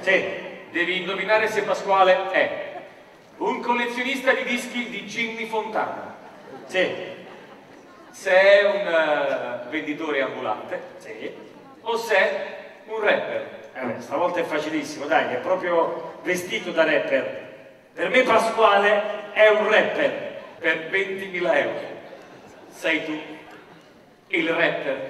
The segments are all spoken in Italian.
Sì. Devi indovinare se Pasquale è un collezionista di dischi di Jimmy Fontana. Sì. Se è un venditore ambulante. Sì. O se è un rapper. Stavolta è facilissimo, dai, è proprio vestito da rapper. Per me Pasquale è un rapper. Per 20.000 euro. Sei tu il rapper.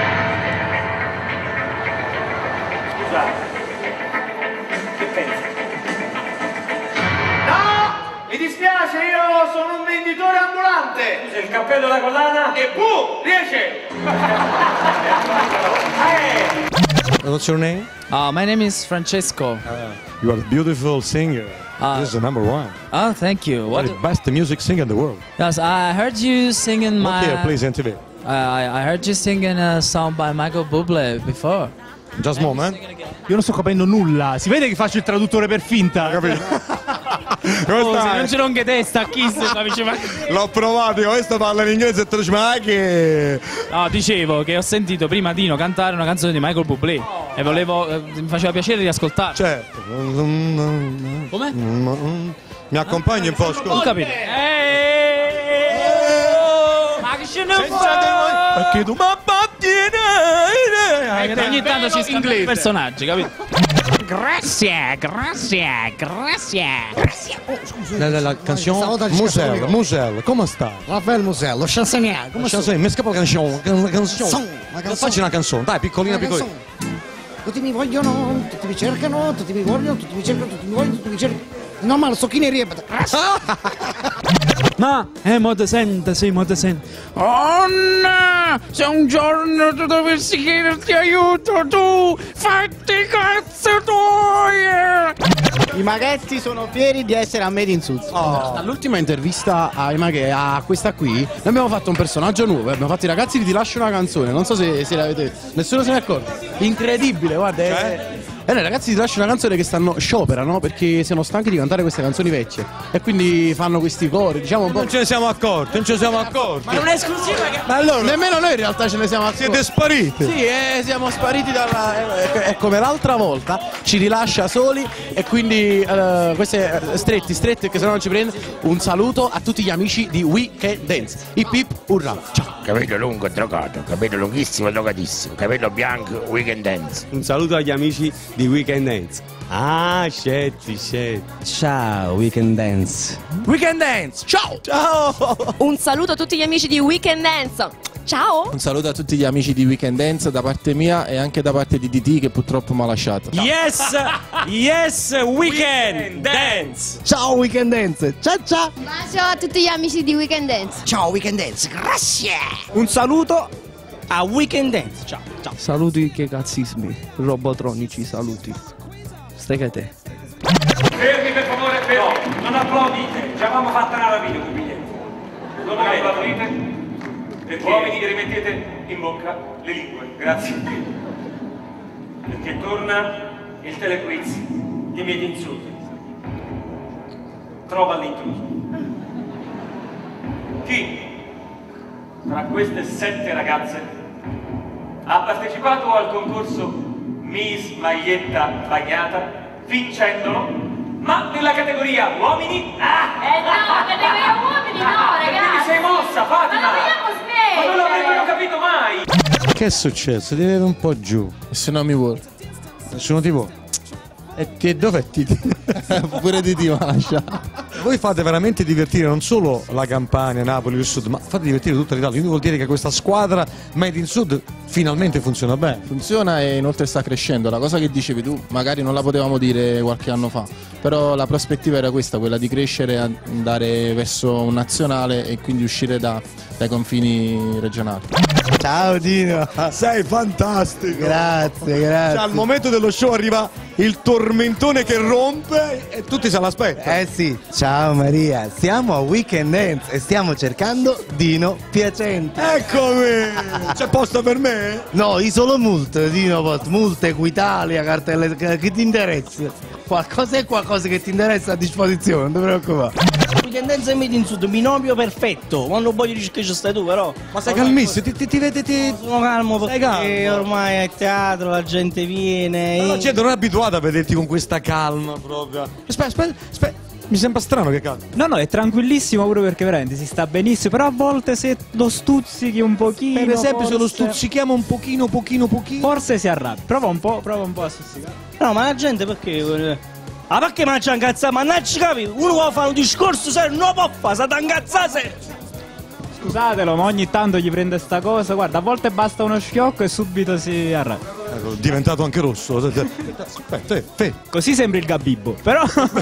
Scusa, che pensi? No! Mi dispiace, io sono un venditore ambulante! Scusa, il cappello e la collana? E boom! 10! What's your name? My name is Francesco. You are a beautiful singer. This is the number one. Oh, thank you. You are the best music singer in the world. Yes, I heard you singing Look here, please, NTV. I heard you singing a song by Michael Bublé before. Just a moment. Io non sto capendo nulla. Si vede che faccio il traduttore per finta. Oh, se non c'è longa testa a Kiss. L'ho provato, io questo parla in inglese e te lo dici, ma che... No, dicevo che ho sentito prima Dino cantare una canzone di Michael Bublé e volevo, mi faceva piacere di ascoltarla. Certo. Come? Mi accompagni un po', scusa. Non capito. Ma che ce ne Perché tu ogni tanto ci scambia i personaggi, capito? Grazie. La canzone Musel, come sta? Raffaele Musel, lo chansonnier, come sta? Mi scappa la canzone. Facci una canzone, dai, piccolina. Tutti mi vogliono, tutti mi cercano, tutti mi vogliono, tutti mi cercano, tutti mi vogliono, tutti mi cercano. No, ma lo so chi ne ripete. Ma mo te sente, sì, mo te sente. Oh no! Se un giorno tu dovessi chiederti aiuto, tu fatti cazzo tuoi! I maghetti sono fieri di essere a Made in Sud. All'ultima intervista a questa qui, noi abbiamo fatto un personaggio nuovo. Abbiamo fatto i ragazzi di Ti lascio una canzone. Non so se l'avete. Nessuno se ne è accorto. Incredibile, guarda. I ragazzi Ti lascio una canzone che scioperano perché sono stanchi di cantare queste canzoni vecchie. E quindi fanno questi cori, diciamo un po'. Non ce ne siamo accorti. Ma non è esclusiva che... Ma allora, nemmeno noi in realtà ce ne siamo accorti. Siete spariti. Sì, siamo spariti dalla... È come l'altra volta, ci rilascia soli e quindi queste stretti che se no non ci prende. Un saluto a tutti gli amici di We Can Dance. Hip hip, urra. Ciao. Capello lungo, drogato, capello lunghissimo, drogatissimo, capello bianco, We Can Dance. Un saluto agli amici di We Can Dance. Scetti. Ciao, We Can Dance. We Can Dance, ciao! Ciao! Un saluto a tutti gli amici di We Can Dance. Ciao! Un saluto a tutti gli amici di We Can Dance da parte mia e anche da parte di DT che purtroppo mi ha lasciato. Yes, We Can Dance. Ciao, We Can Dance. Ciao. Un bacio a tutti gli amici di We Can Dance. Ciao, We Can Dance, grazie! Un saluto a We Can Dance. Ciao. Saluti che cazzismi, robotronici, saluti. Stegate. Fermi per favore, fermi. Non applaudite, ci avevamo fatta una rapina con biglietto. Non applaudite. Perché uomini rimettete in bocca le lingue, grazie. Perché torna il telequiz di Made in Sud. Trova l'intruso. Chi tra queste 7 ragazze ha partecipato al concorso Miss Maglietta Bagnata vincendolo, ma nella categoria uomini? No, categoria uomini no, Perché ragazzi! ti sei mossa, Fatima? Ma non vogliamo smettere! Ma non l'avrebbero capito mai! Che è successo? Ti vedo un po' giù. Nessuno mi vuole. Nessuno ti vuole. E dov'è Titi? Pure Titi mi lascia. Voi fate veramente divertire non solo la Campania, Napoli, il Sud, ma fate divertire tutta l'Italia. Quindi vuol dire che questa squadra Made in Sud finalmente funziona bene. Funziona e inoltre sta crescendo. La cosa che dicevi tu magari non la potevamo dire qualche anno fa, però la prospettiva era questa, quella di crescere e andare verso un nazionale e quindi uscire dai confini regionali. Ciao Dino. Sei fantastico. Grazie. Cioè, al momento dello show arriva il tormentone che rompe e tutti se l'aspettano. Sì. Ciao Maria. Siamo a We Can Dance e stiamo cercando Dino Piacente. Eccomi. C'è posto per me? No, io solo multe, Dino, multe, Equitalia, cartelle, che ti interessa? Qualcosa che ti interessa a disposizione, non ti preoccupare. Weekend Dance e Made in Sud, binomio perfetto. Quando voglio dire che ci stai tu, però. Ma sei calmissimo, ti vedi. Sono calmo perché calmo. ormai è teatro, la gente viene. Ma la gente non è abituata a vederti con questa calma proprio. Aspetta. Mi sembra strano che calma. No, è tranquillissimo pure perché veramente si sta benissimo, però a volte se lo stuzzichi un pochino. Per esempio forse... se lo stuzzichiamo un pochino. Forse si arrabbia. Prova un po' a stuzzicare. No, ma la gente perché? Ah, perché mangia incazzare? Ma non ci capi? Uno vuole fare un discorso serio, non può fare, sa da incazzare. Scusatelo, ma ogni tanto gli prende sta cosa. Guarda, a volte basta uno schiocco e subito si arrabbia. Ecco, è diventato anche rosso. Aspetta, Così sembri il Gabibbo, però.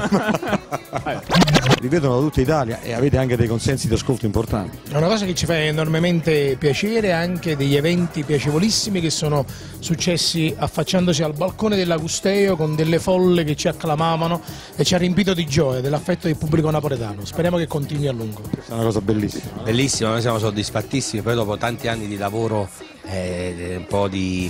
Vi vedono da tutta Italia e avete anche dei consensi di ascolto importanti. È una cosa che ci fa enormemente piacere, anche degli eventi piacevolissimi che sono successi affacciandosi al balcone dell'Agusteo con delle folle che ci acclamavano e ci ha riempito di gioia dell'affetto del pubblico napoletano. Speriamo che continui a lungo. Questa è una cosa bellissima. Bellissimo, noi siamo soddisfattissimi, poi dopo tanti anni di lavoro un po' di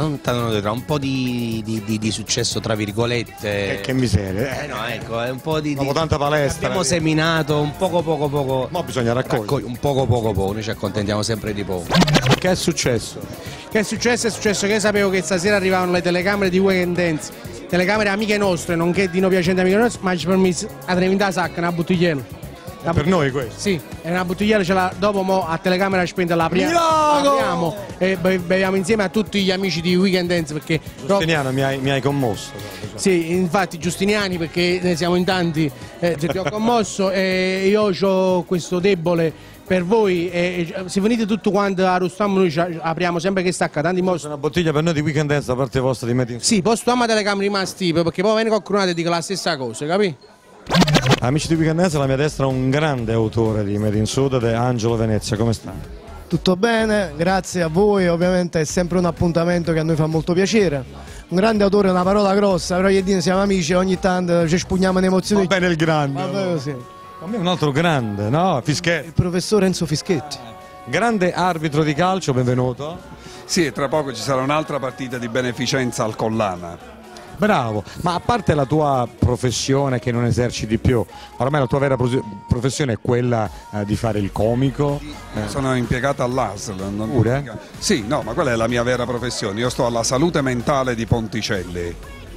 un po' di successo tra virgolette. Che miseria. No, ecco, è un po' di dopo tanta palestra. Abbiamo seminato un poco. Ma bisogna raccogliere. Un poco, noi ci accontentiamo sempre di poco. Che è successo? Che è successo? È successo che io sapevo che stasera arrivavano le telecamere di Weekend Dance, telecamere amiche nostre, nonché Dino Piacente amiche nostre, ma ci permesso a Trevinda Sacca, una bottigliela. Per noi questo? Sì, è una bottigliera, dopo mo a telecamera spenta la apriamo e beviamo insieme a tutti gli amici di Weekend Dance perché... Giustiniano mi hai commosso. Sì, infatti Giustiniani perché ne siamo in tanti, ti ho commosso e io ho questo debole per voi e se venite tutto quanto a Rustam noi apriamo sempre che stacca tanti mostri. Una bottiglia per noi di Weekend Dance da parte vostra di Made in Sud. Sì, poi stiamo a telecamere rimasti perché poi viene qualcuno e dica la stessa cosa, capi? Amici di Weekend Dance, alla mia destra un grande autore di Made in Sud ed è Angelo Venezia, come sta? Tutto bene, grazie a voi, ovviamente è sempre un appuntamento che a noi fa molto piacere. Un grande autore è una parola grossa, però io siamo amici e ogni tanto ci spugniamo in emozioni. Va bene il grande. Va bene così. A me un altro grande, no? Fischetti. Il professor Enzo Fischetti. Grande arbitro di calcio, benvenuto. Sì, tra poco ci sarà un'altra partita di beneficenza al Collana. Bravo, ma a parte la tua professione che non eserciti più, ormai la tua vera professione è quella di fare il comico? Sono impiegato all'ASL. Pure? Sì, no, ma quella è la mia vera professione. Io sto alla salute mentale di Ponticelli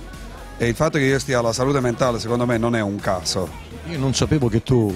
e il fatto che io stia alla salute mentale secondo me non è un caso. Io non sapevo che tu...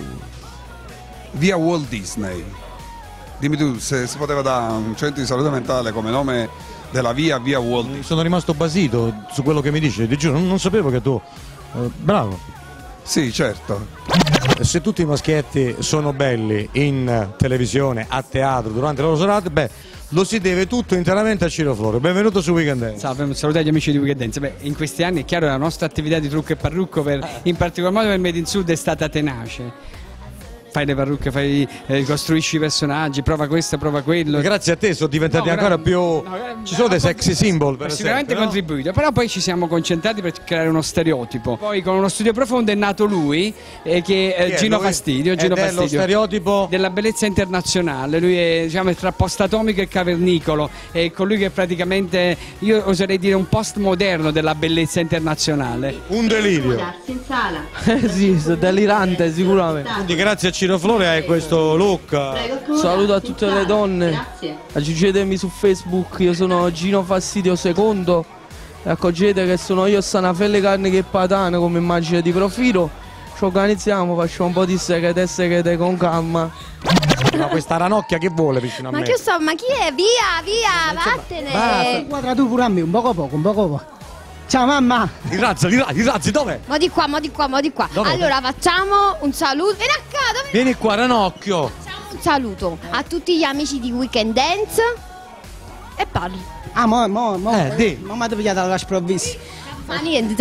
Via Walt Disney. Dimmi tu se si poteva dare un centro di salute mentale come nome della via Walt Disney. Sono rimasto basito su quello che mi dici, ti giuro, non sapevo che tu... bravo. Sì, certo. Se tutti i maschietti sono belli in televisione, a teatro, durante le loro serate, beh, lo si deve tutto interamente a Ciro Floro. Benvenuto su Weekend Dance. Salve, saluto agli amici di Weekend Dance. Beh, in questi anni è chiaro che la nostra attività di trucco e parrucco, in particolar modo per Made in Sud, è stata tenace. Fai le parrucche, costruisci i personaggi, prova questo, prova quello. Grazie a te sono diventati ancora più... ci sono dei sexy symbol per sicuramente esempio, contribuito, però poi ci siamo concentrati per creare uno stereotipo. Poi con uno studio profondo è nato lui, che è Gino Fastidio. Gino Fastidio. Lo stereotipo della bellezza internazionale. Lui è, diciamo, tra post-atomico e cavernicolo, è colui che praticamente, io oserei dire, un postmoderno della bellezza internazionale. Un delirio. In sala. Sì, delirante sicuramente. Quindi grazie a Ciro Flore hai questo look. Saluto a tutte le donne. Aggiungetemi su Facebook, io sono Gino Fastidio II. E accorgete che sono io Sanafelle Carne che Patane come immagine di profilo. Ci organizziamo, facciamo un po' di segrete con calma. Ma questa ranocchia che vuole vicino a me? Ma che so, ma chi è? Via, vattene. Basta, guarda tu pure a me, un poco. Ciao mamma! I razzi, dov'è? Mo di qua. Dove? Allora facciamo un saluto. Vieni acá, dove? Vieni qua, Ranocchio. Facciamo un saluto a tutti gli amici di Weekend Dance e parli. Ah, mamma ti pigliate alla sprovvista. Fa niente.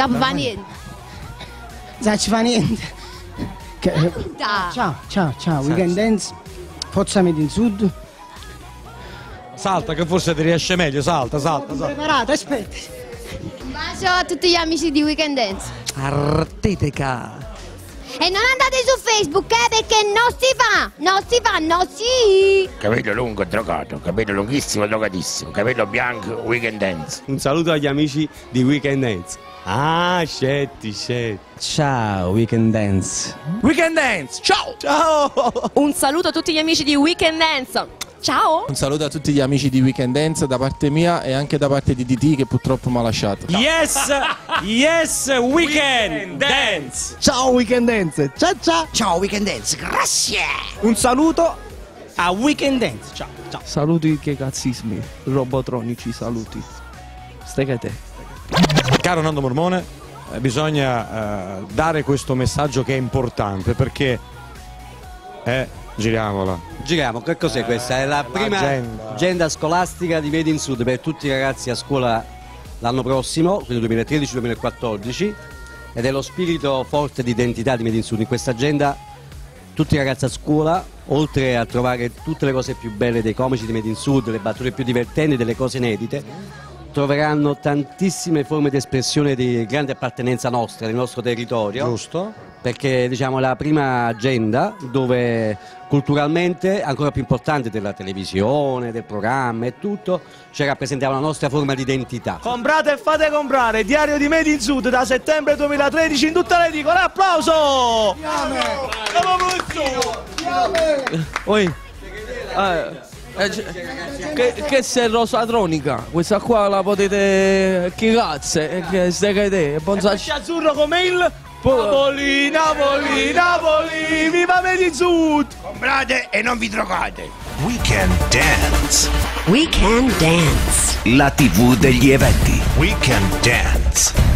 Ci fa niente. Ciao, Weekend Dance. Forza Made in Sud. Salta che forse ti riesce meglio, salta. Preparato, aspetta. Un bacio a tutti gli amici di Weekend Dance. Arteteca. E non andate su Facebook, perché non si fa. Capello lungo, drogato, capello lunghissimo, drogatissimo, capello bianco, Weekend Dance. Un saluto agli amici di Weekend Dance. Ah, scetti. Ciao, Weekend Dance. Weekend Dance, ciao! Ciao! Un saluto a tutti gli amici di Weekend Dance. Ciao! Un saluto a tutti gli amici di Weekend Dance da parte mia e anche da parte di DT che purtroppo mi ha lasciato. Yes, Weekend Dance. Ciao Weekend Dance, ciao. Ciao Weekend Dance, grazie! Un saluto a Weekend Dance. Ciao. Saluti che cazzismi, robotronici, saluti. Stai te. Caro Nando Mormone, bisogna dare questo messaggio che è importante perché giriamola. Giriamo, che cos'è questa? È la prima agenda scolastica di Made in Sud per tutti i ragazzi a scuola l'anno prossimo, quindi 2013-2014, ed è lo spirito forte di identità di Made in Sud. In questa agenda tutti i ragazzi a scuola, oltre a trovare tutte le cose più belle dei comici di Made in Sud, le battute più divertenti, delle cose inedite, troveranno tantissime forme di espressione di grande appartenenza nostra, del nostro territorio. Giusto. Perché diciamo è la prima agenda dove culturalmente, ancora più importante della televisione, del programma e tutto, ci rappresentiamo la nostra forma di identità. Comprate e fate comprare Diario di Made in Sud da settembre 2013 in tutte le edicole. Applauso! Oi. Che sei rosatronica? Questa qua la potete. Che cazzo? Che stai che te? Azzurro come il Napoli, viva Made in Sud! Comprate e non vi drogate! Weekend Dance. Weekend Dance. La TV degli eventi. Weekend Dance.